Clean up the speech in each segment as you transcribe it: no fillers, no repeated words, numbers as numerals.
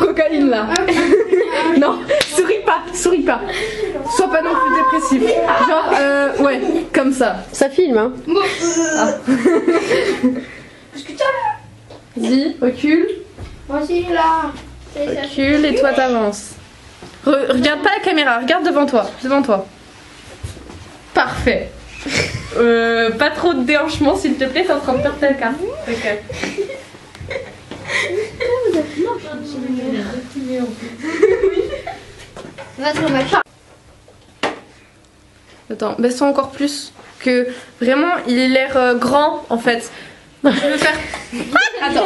cocaïne là. Non, souris pas, souris pas. Sois pas non plus dépressif. Genre, ouais, comme ça. Ça filme, hein. Ah. Vas-y, recule. Voici là. Recule et toi t'avances. Regarde pas la caméra, regarde devant toi. Devant toi. Parfait. Pas trop de déhanchement s'il te plaît, t'es en train de perdre ta carte. Ok. Attends, baisse-toi encore plus. Que vraiment, il a l'air grand en fait. Je veux faire. Attends.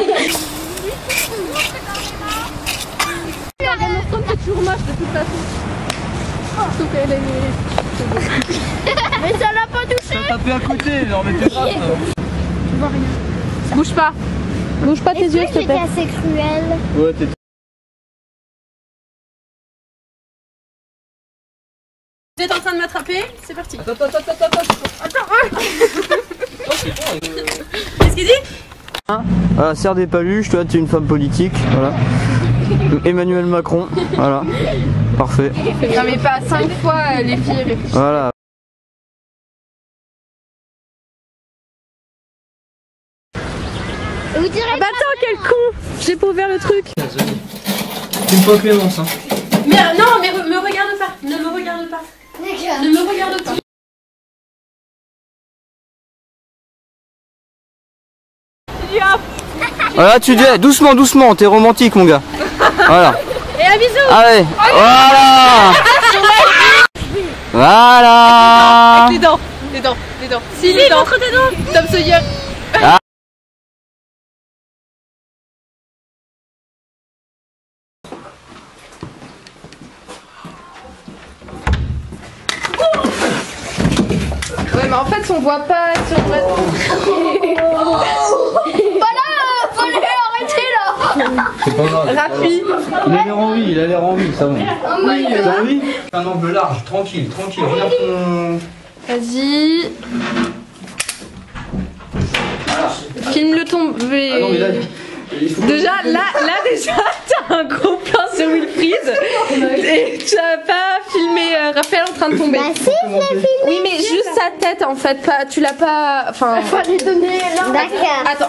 La démonstration c'est toujours moche de toute façon. Sauf qu'elle est. Mais ça l'a pas touché. Ça t'a tapé à côté, non mais t'es grave. Je vois rien. Bouge pas. Bouge pas tes yeux s'il te J'étais plaît. assez cruelle. Ouais, t'es. Vous êtes en train de m'attraper, c'est parti. Attends. Qu'est-ce qu'il dit? Voilà, serre des paluches, toi t'es une femme politique, voilà. Emmanuel Macron, voilà. Parfait. Non mais pas 5 fois les filles réfléchissent. Voilà. Vous direz Ah bah attends, quel con! J'ai pas ouvert le truc. C'est pas Clémence, hein. Mais non, mais me regarde pas. Ne me regarde pas. Ne me regarde pas. Voilà, tu dis, doucement, t'es romantique mon gars. Voilà. Et un bisou. Allez, voilà. Voilà. Avec les dents. Si, les dents. Montre tes dents. Tom Sawyer. Ah. Ouais, mais en fait, on voit pas sur le. Voilà, faut les arrêter là. C'est pas grave. Rapide. Il a l'air en vie, ça va. T'as envie? Un angle large, tranquille, regarde ton... Vas-y. Voilà. Filme le tomber. Ah non mais là, il faut... Déjà, là, t'as un gros plan sur Wilfried et tu as pas filmé Raphaël en train de tomber. Bah si, je l'ai filmé. Oui, mais juste sa tête en fait, pas, tu l'as pas. Enfin. Faut lui donner là. D'accord. Attends.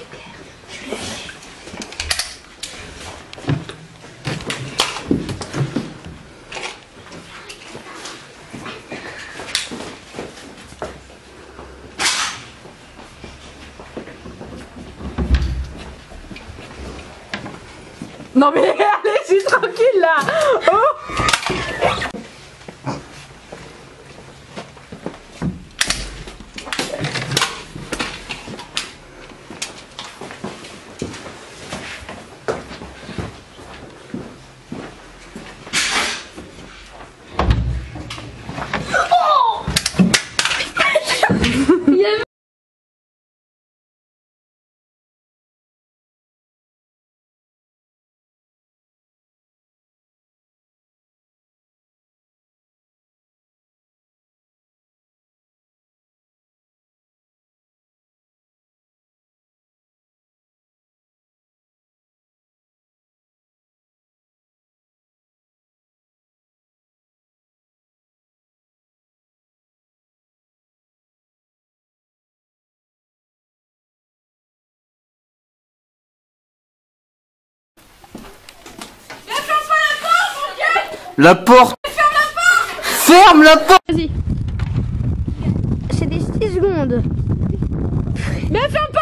Non mais allez, je suis tranquille là. Oh. La porte. Ferme la porte. Vas-y. C'est des 6 secondes. Mais ferme